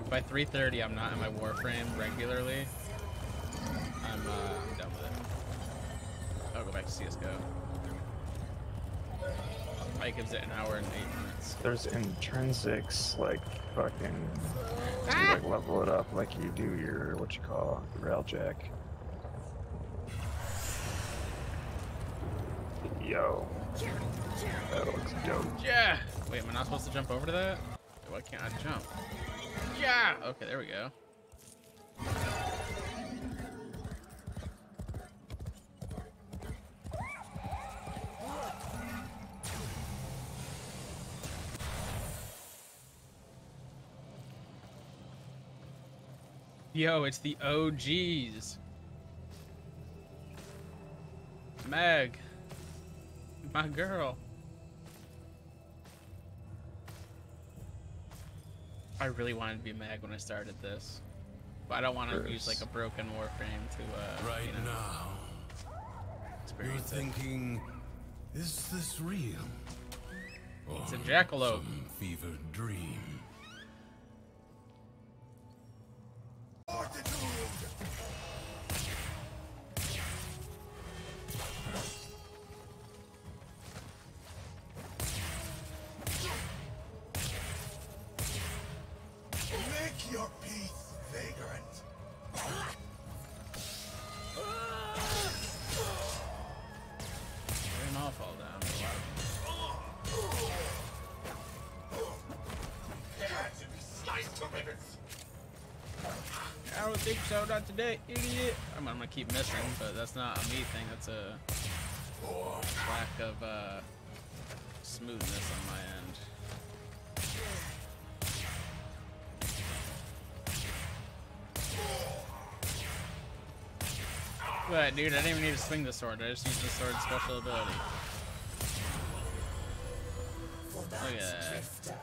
If by 3:30 I'm not in my Warframe regularly, I'm done with it. I'll go back to CSGO. Mike gives it an hour and 8 minutes. There's intrinsics, like, fucking, to, like, level it up like you do your, what you call, railjack. Yo. That looks dope. Yeah! Wait, am I not supposed to jump over to that? Why can't I jump? Yeah! Okay, there we go. Yo, it's the OGs. Meg. My girl. I really wanted to be Mag when I started this. But I don't want to use like a broken Warframe to, right, you know, now, experience you're thinking, is this real? It's a Or jackalope. some fevered dream. Make your peace, vagrant. Let them all fall down. Had to be sliced to ribbons. I don't think so, not today, idiot. I'm gonna keep missing, but that's not a me thing, that's a lack of smoothness on my end. But dude, I didn't even need to swing the sword, I just used the sword's special ability. Look at that.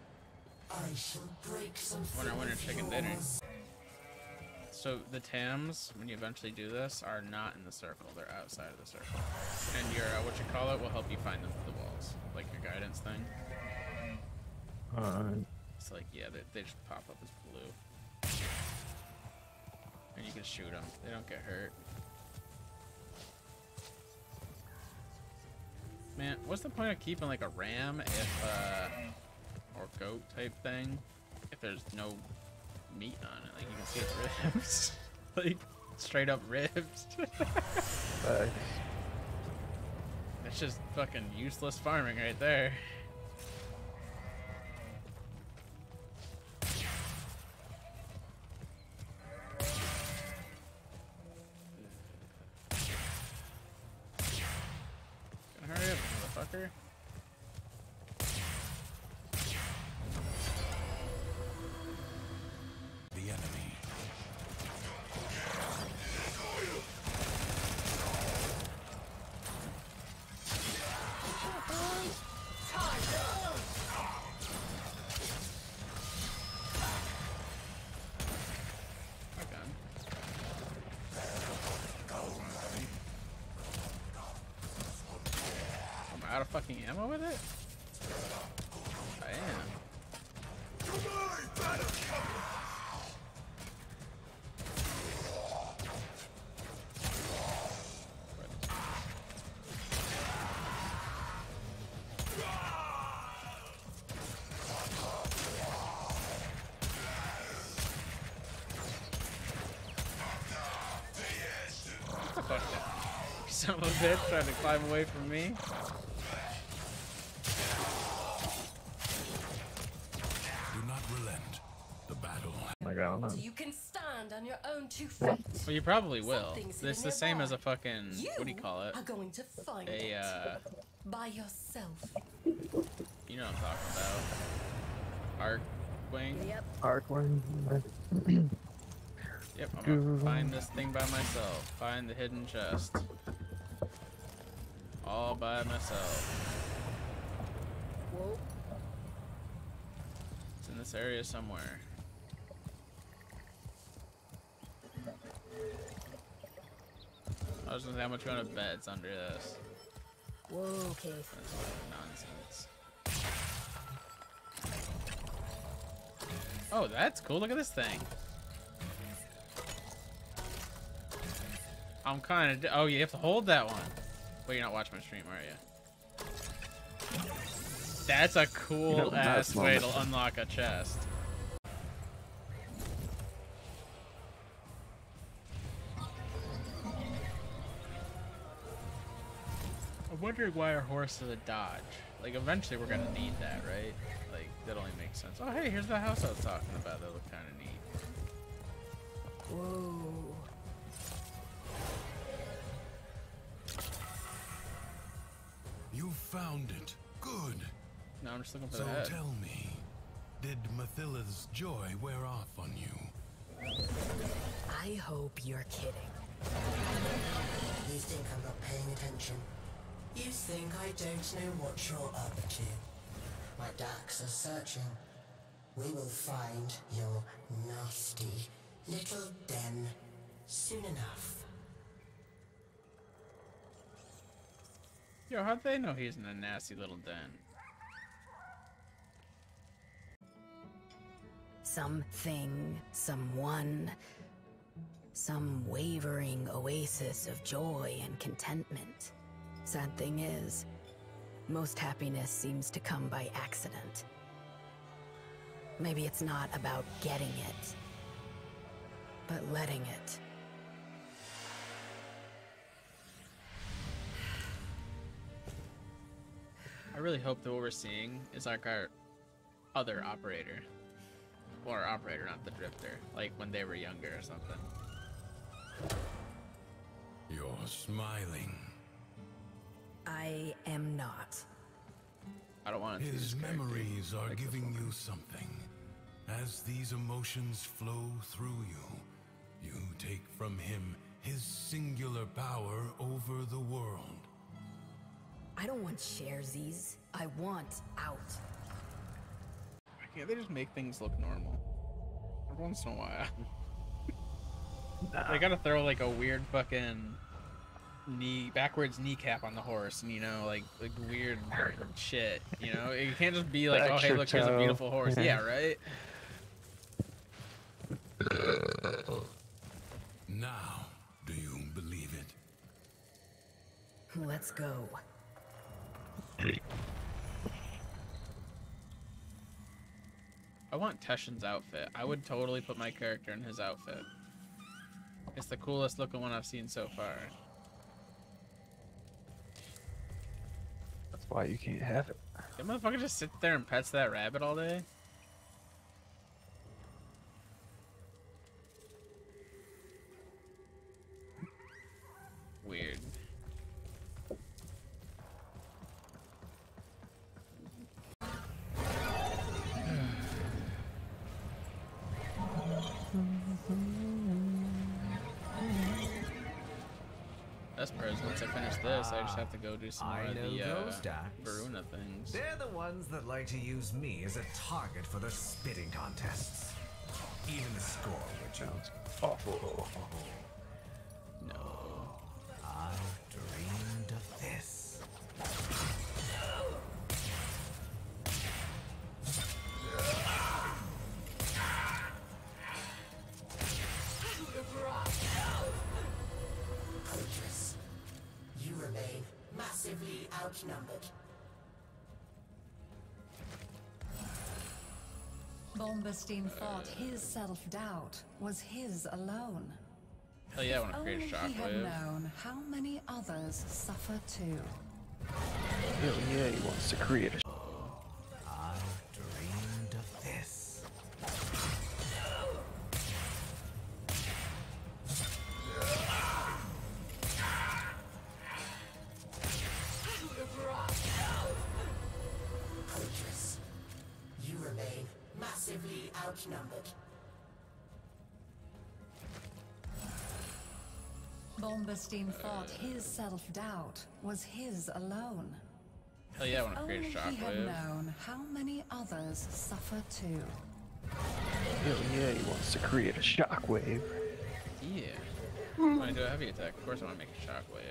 Winner, chicken dinner. So the TAMs, when you eventually do this, are not in the circle. They're outside of the circle. And your, what you call it, will help you find them through the walls. Like your guidance thing. It's like, yeah, they just pop up as blue. And you can shoot them. They don't get hurt. Man, what's the point of keeping like a ram if, or goat type thing, if there's no meat on it? Like you can see its ribs. Like straight up ribs. That's just fucking useless farming right there. Hurry up, motherfucker. The enemy. I'm out of fucking ammo with it? I am. Fuck that. Son of a bitch trying to climb away from me. Do not relent. The battle. Like, I don't know. So you can stand on your own 2 feet. Well, you probably will. Something's It's the hidden same as a nearby. fucking, what do you call it? Are going to find A, it by yourself. you know what I'm talking about. Arcwing? Yep. Arcwing. Yep, I'm gonna find this thing by myself. Find the hidden chest. All by myself. Whoa. It's in this area somewhere. I was gonna say how much you want to bet it's under this. Whoa, Keith. That's nonsense. Oh, that's cool. Look at this thing. I'm kind of... Oh, you have to hold that one. Well, you're not watching my stream, are you? That's a cool ass way to unlock a chest. I'm wondering why our horse is a dodge. Like, eventually we're gonna need that, right? Like, that only makes sense. Oh, hey, here's the house I was talking about. That looked kind of neat. Whoa. You found it. Good. No, I'm just looking for So the head. tell me, did Mathilla's joy wear off on you? I hope you're kidding. You think I'm not paying attention? You think I don't know what you're up to? My darks are searching. We will find your nasty little den soon enough. Yo, how'd they know he's in a nasty little den? Something, someone, some wavering oasis of joy and contentment. Sad thing is, most happiness seems to come by accident. Maybe it's not about getting it, but letting it. I really hope that what we're seeing is like our other operator. Or operator, not the drifter. Like when they were younger or something. You're smiling. I am not. I don't want it to be His this character. memories are Like this giving woman. you something. As these emotions flow through you, you take from him his singular power over the world. I don't want sharesies. I want out. Why can't they just make things look normal? Every once in a while. They gotta throw like a weird fucking backwards kneecap on the horse, and you know, like weird shit. You know, you can't just be like, oh hey, look, here's a beautiful horse. Yeah, right. Now, do you believe it? Let's go. I want Teshin's outfit. I would totally put my character in his outfit. It's the coolest looking one I've seen so far. That's why you can't have it. That motherfucker just sits there and pets that rabbit all day. Weird. Best part is once I finish this, I just have to go do some more I of know the those stacks. Varuna things. They're the ones that like to use me as a target for their spitting contests. Even the score, which Sounds awful. No. I've dreamed of this. Fortress, you remain massively outnumbered. Bombestein thought his self-doubt was his alone. Hell yeah, I want to create Only a he had shockwave. known how many others suffer too. Hell yeah, he wants to create a. I've dreamed of this. Fortress, you remain massively outnumbered. Bombestein thought his self-doubt was his alone. Hell yeah, I want to create Only a he had shockwave. known how many others suffer too. Hell yeah, he wants to create a shockwave. Yeah. I want to do a heavy attack. Of course I want to make a shockwave.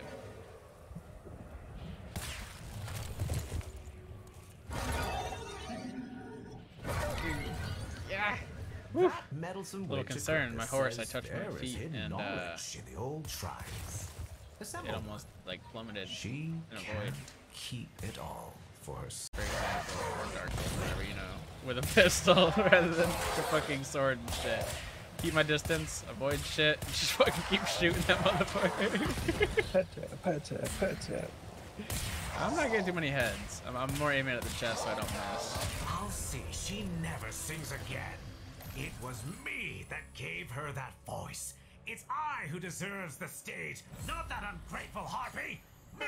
Yeah. That meddlesome Little witch concerned, my horse, I says touched my there is feet hidden and, knowledge in the old shrines. it Assemble. almost like plummeted She in a can void. keep it all for herself. For example, or Dark Souls, whatever, you know, with a pistol rather than the fucking sword and shit. Keep my distance, avoid shit, just fucking keep shooting that motherfucker. Pet tap, pet tap, pet tap. I'm not getting too many heads. I'm more aiming at the chest so I don't miss. I'll see she never sings again. It was me that gave her that voice. It's I who deserves the stage, not that ungrateful harpy. Me!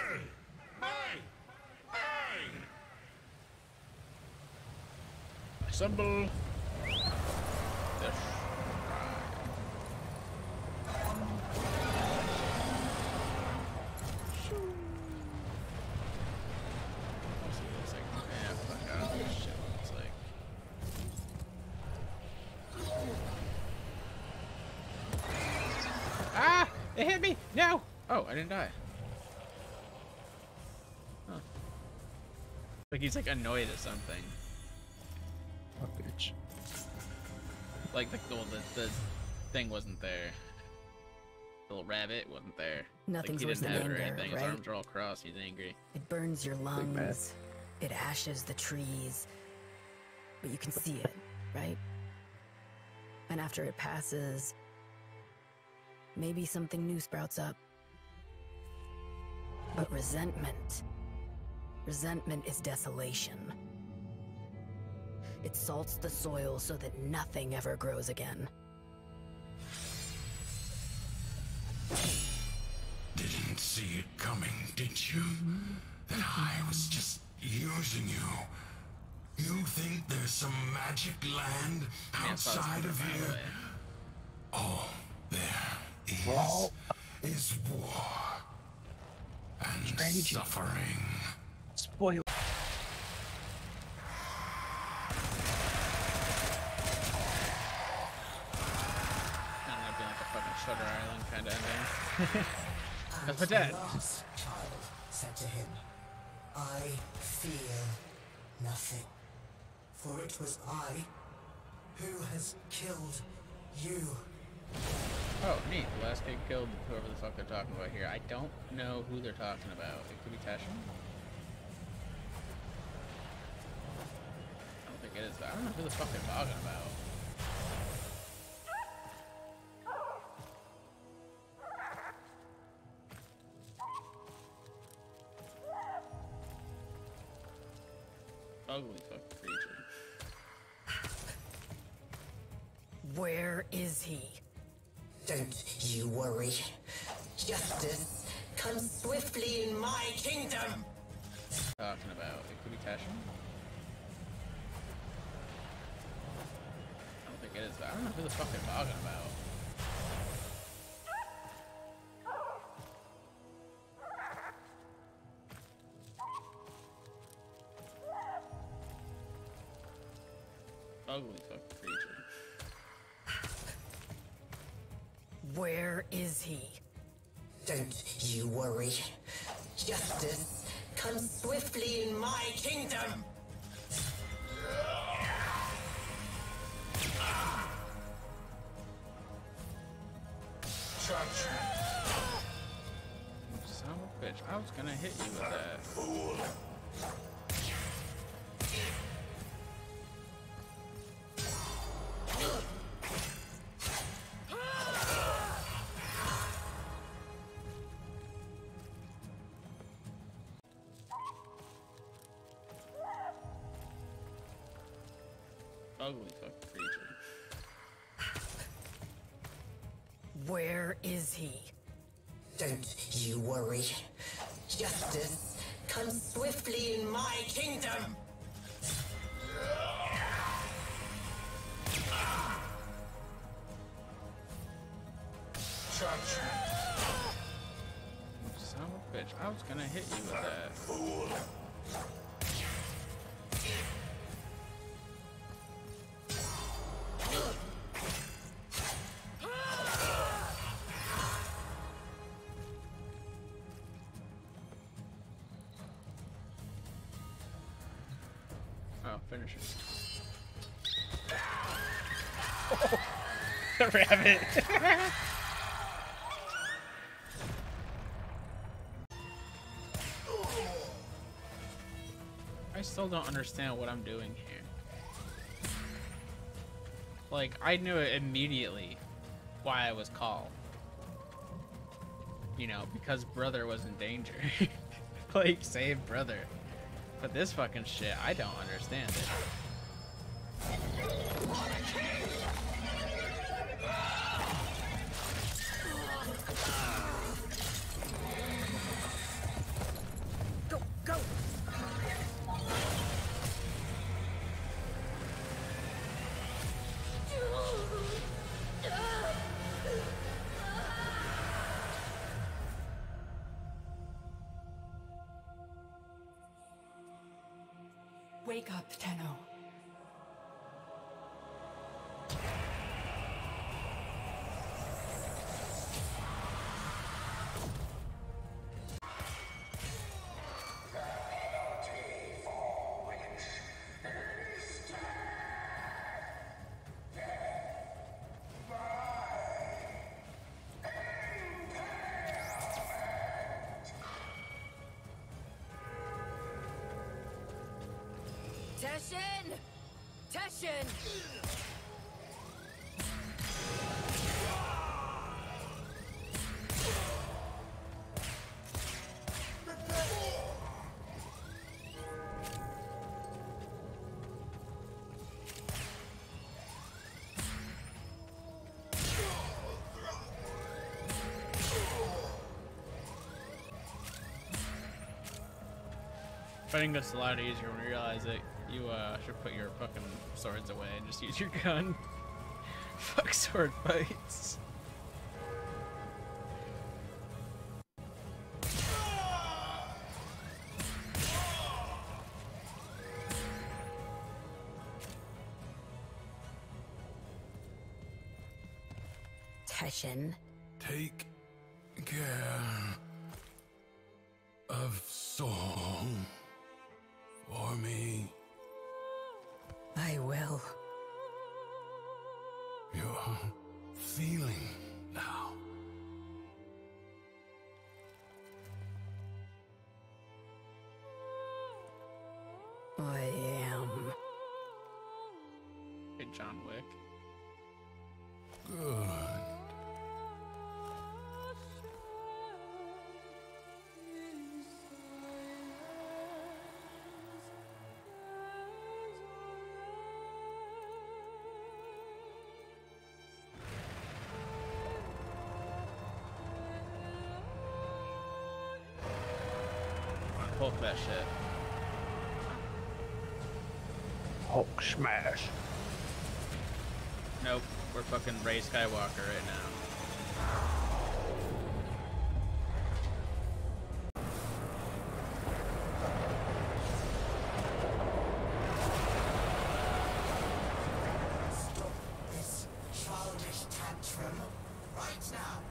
Assemble. This. Ah! It hit me! No! Oh, I didn't die. Huh. Like he's like annoyed at something. Oh, bitch. Like the thing wasn't there. The little rabbit wasn't there. Nothing's like, he worse didn't than have it or anger, anything. His right? arms are all crossed. He's angry. It burns your man. lungs. It ashes the trees. But you can see it, right? And after it passes, maybe something new sprouts up. But resentment is desolation. It salts the soil so that nothing ever grows again. Didn't see it coming, did you? That I was just using you. You think there's some magic land outside of here? All there is war and suffering. Spoil. Ended up being like a fucking Shutter Island kind of ending. That's my dad. The last child said to him, I feel nothing, for it was I who has killed you. Oh, neat. The last kid killed whoever the fuck they're talking about here. I don't know who they're talking about. It could be Tashin. I don't think it is. I don't know who the fuck they're talking about. Ugly fucking creature. Where is he? Don't you worry. Justice comes swiftly in my kingdom. Talking about. It could be Tashin. I don't think it is. I don't know who the fuck they're talking about. Ugly fucking creature. Where is he? Don't you worry. Justice comes swiftly in my kingdom. Son of a bitch. I was gonna hit you with that. Ugly fucking creature. Where is he? Don't you worry. Justice comes swiftly in my kingdom. Son of a bitch. I was gonna hit you with that. Oh, finish it. The rabbit. I still don't understand what I'm doing here. Like, I knew it immediately why I was called. You know, because brother was in danger. Like, save brother. But this fucking shit, I don't understand it. Go, go! Wake up, Tenno. Teshin! Teshin! Fighting gets a lot easier when you realize that you should put your fucking swords away and just use your gun. Fuck sword fights. Teshin. Take care of Song for me. I will. You're feeling now. I am. Hey, John Wick. Good. Hulk that shit. Hulk smash. Nope, we're fucking Rey Skywalker right now. Stop this childish tantrum right now.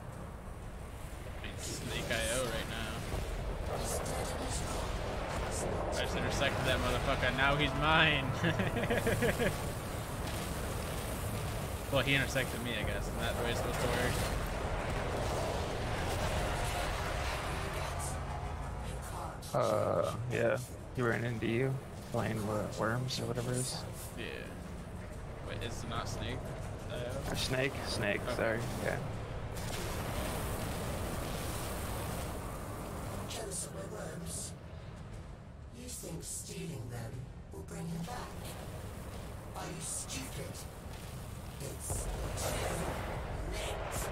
Snake IO right now. Steadiness I just intersected that motherfucker, now he's mine! Well, he intersected me, I guess. Isn't that the way it's supposed to work? Yeah. He ran into you playing with worms or whatever it is. Yeah. Wait, it's not Snake? Or snake? Snake, Okay. sorry. Yeah. jealous of my worms. You think stealing them will bring him back? Are you stupid? It's too late.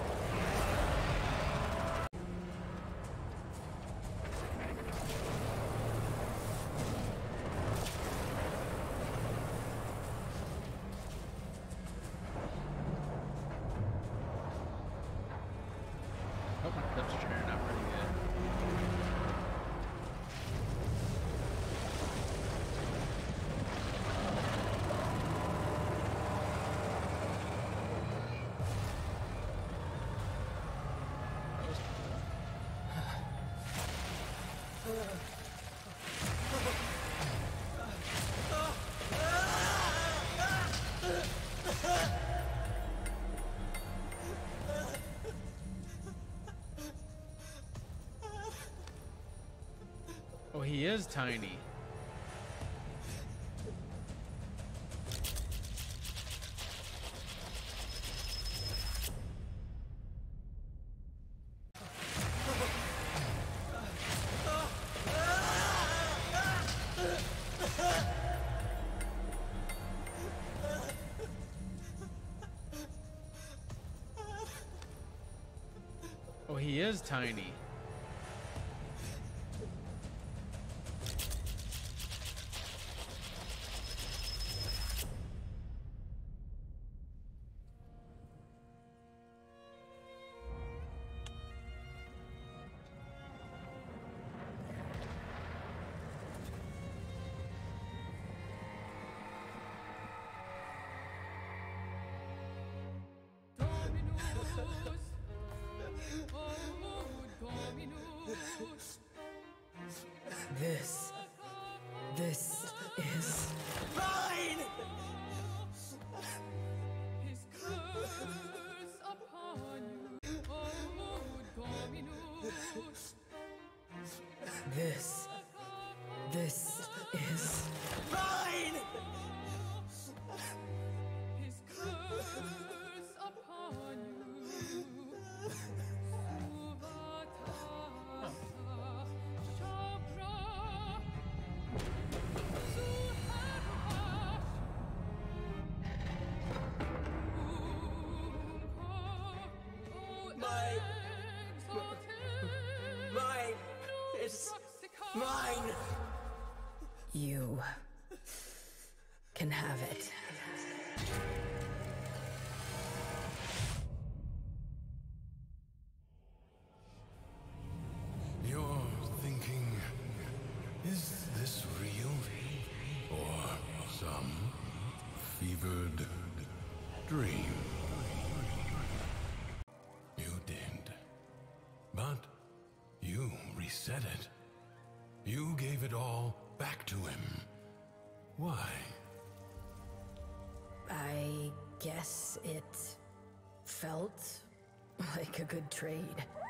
Oh, my clips are turning out pretty good. he is tiny. Oh, he is tiny. This is Mine! His curse upon you, oh Dominus. this is Mine! His curse upon you. Mine! It's mine! you can have it. You're thinking, is this real? Or some fevered dream? You did. But you reset it. You gave it all back to him. Why? I guess it felt like a good trade.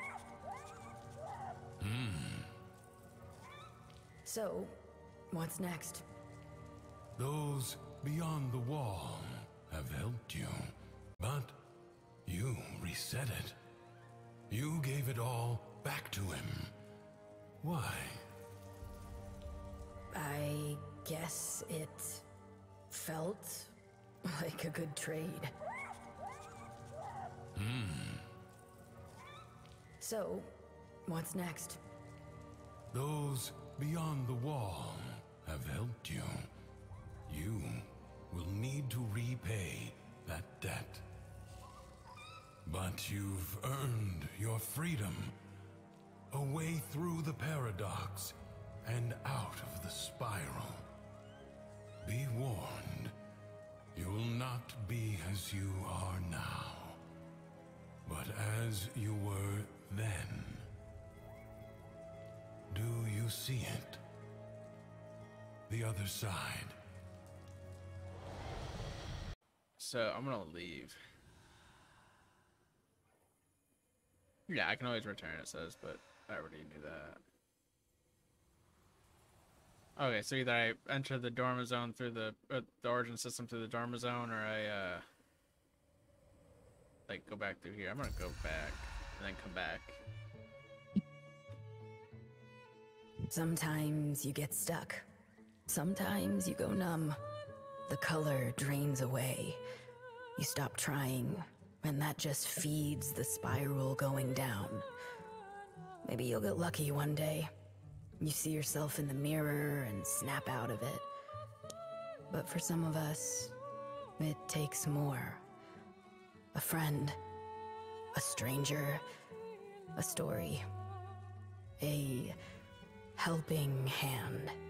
So, what's next? Those beyond the wall have helped you. But you reset it. You gave it all back to him. Why? I guess it felt like a good trade. So, what's next? Those beyond the wall have helped you. You will need to repay that debt. But you've earned your freedom. A way through the paradox and out of the spiral. Be warned, you'll not be as you are now, but as you were then. Do you see it? The other side. So I'm gonna leave. Yeah, I can always return, it says, but I already knew that. Okay, so either I enter the Dorma Zone through the origin system through the Dorma Zone, or I like go back through here. I'm gonna go back and then come back. Sometimes you get stuck. Sometimes you go numb. The color drains away. You stop trying, and that just feeds the spiral going down. Maybe you'll get lucky one day. You see yourself in the mirror and snap out of it. But for some of us, it takes more. A friend, a stranger, a story, a helping hand.